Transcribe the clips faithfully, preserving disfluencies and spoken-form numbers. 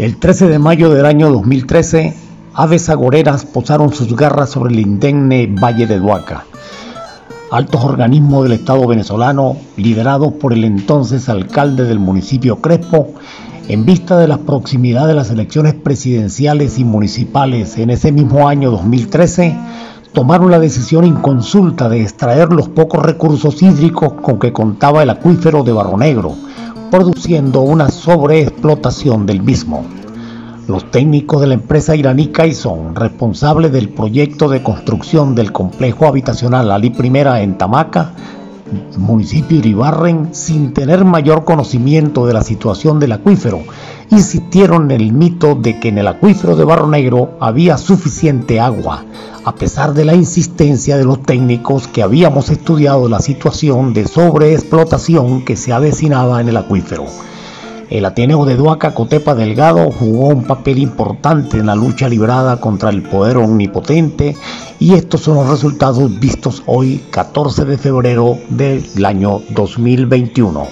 El trece de mayo del año dos mil trece, aves agoreras posaron sus garras sobre el indemne Valle de Duaca. Altos organismos del Estado venezolano, liderados por el entonces alcalde del municipio Crespo, en vista de la proximidad de las elecciones presidenciales y municipales en ese mismo año dos mil trece, tomaron la decisión inconsulta de extraer los pocos recursos hídricos con que contaba el acuífero de Barro Negro, produciendo una sobreexplotación del mismo. Los técnicos de la empresa iraní Caizón, responsables del proyecto de construcción del complejo habitacional Ali Primera en Tamaca, municipio de Iribarren, sin tener mayor conocimiento de la situación del acuífero, insistieron en el mito de que en el acuífero de Barro Negro había suficiente agua, a pesar de la insistencia de los técnicos que habíamos estudiado la situación de sobreexplotación que se avecinaba en el acuífero. El Ateneo de Duaca, Cotepa Delgado, jugó un papel importante en la lucha librada contra el poder omnipotente, y estos son los resultados vistos hoy, catorce de febrero del año dos mil veintiuno.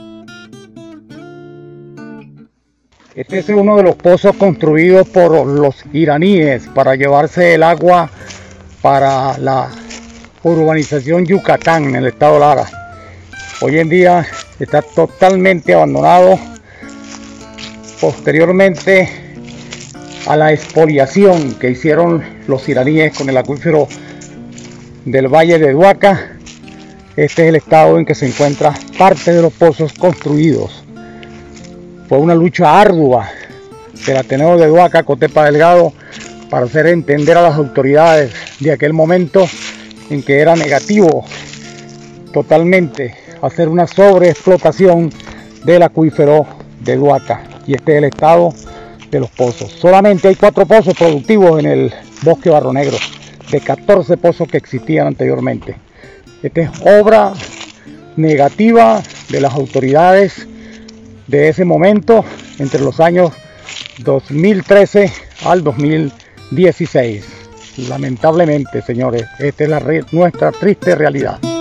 Este es uno de los pozos construidos por los iraníes para llevarse el agua para la urbanización Yucatán en el estado Lara. Hoy en día está totalmente abandonado posteriormente a la expoliación que hicieron los iraníes con el acuífero del Valle de Duaca. Este es el estado en que se encuentra parte de los pozos construidos. Fue una lucha ardua del Ateneo de Duaca, Cotepa Delgado, para hacer entender a las autoridades de aquel momento en que era negativo totalmente hacer una sobreexplotación del acuífero de Duaca. Y este es el estado de los pozos. Solamente hay cuatro pozos productivos en el bosque Barro Negro, de catorce pozos que existían anteriormente. Esta es obra negativa de las autoridades de ese momento, entre los años dos mil trece al dos mil dieciséis. Lamentablemente, señores, esta es la re- nuestra triste realidad.